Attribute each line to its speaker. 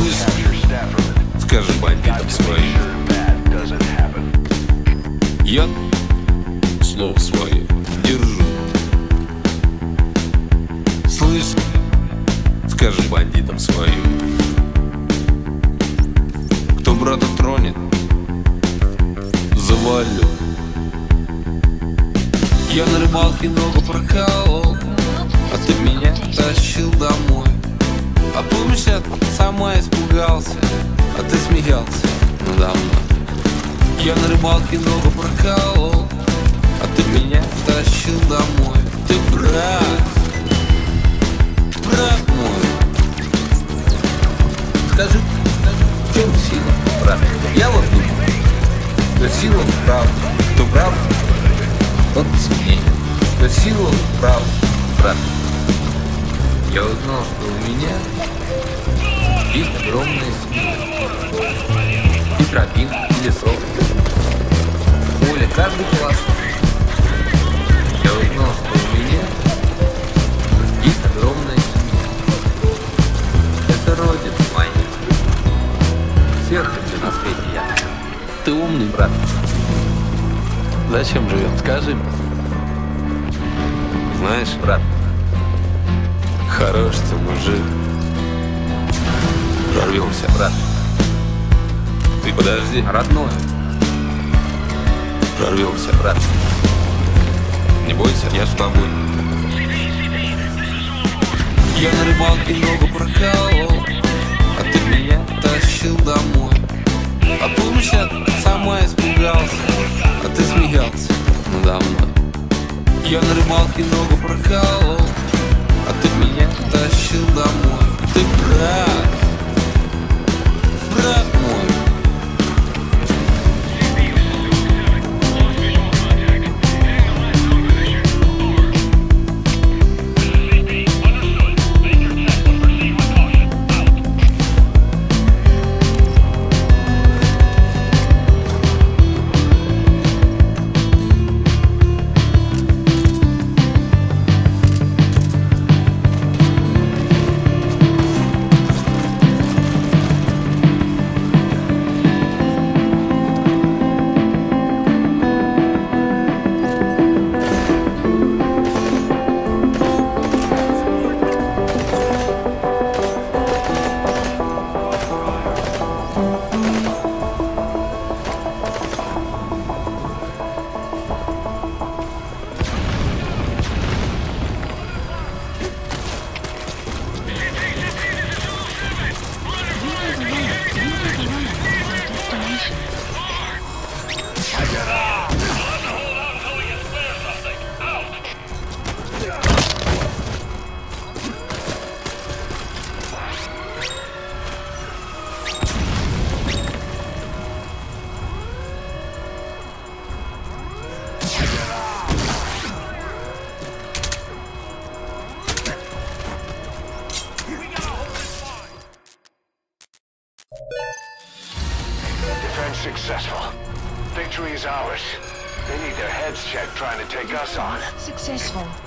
Speaker 1: Слышь, скажи бандитам своим, я слово свое держу. Слышь, скажи бандитам своим, кто брата тронет, завалю. Я на рыбалке ногу проколол, а ты меня тащил домой. А помнишь, я сама испугался, а ты смеялся надо мной. Я на рыбалке ногу проколол, а ты меня тащил домой. Ты брат мой. Скажи, в чем сила, брат? Я вот думаю, что сила в правде. Кто прав, тот сильнее. Что сила в правде, брат. Я узнал, что у меня есть огромная сила. И тропин, и лесов. Поле каждый класс. Я узнал, что у меня есть огромная семья. Это родина моя. Всех на свете я. Ты умный, брат. Зачем живем, скажи мне. Знаешь, брат, хорош ты мужик. Прорвемся, брат. Ты подожди, родной. Прорвемся, брат. Не бойся, я с тобой. Я на рыбалке ногу проколол, а ты меня тащил домой. А помнишь, я сама испугался, а ты смеялся надо мной. Я на рыбалке ногу проколол, а ты меня тащил домой. Ты брат мой.
Speaker 2: Successful. Victory is ours. They need their heads checked trying to take us on.
Speaker 3: Successful.